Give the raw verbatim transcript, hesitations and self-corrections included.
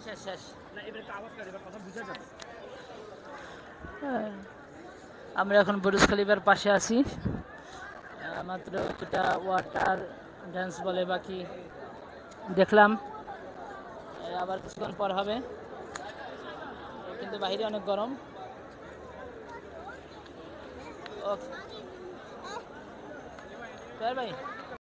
শেষ শেষ আমরা এখন বুরুজ খলিফার পাশে আছি। মাত্র দুটা ওয়াটার ড্যান্স বলে বাকি দেখলাম, আবার কিছুক্ষণ পর হবে, কিন্তু বাইরে অনেক গরম। ওকে ভাই।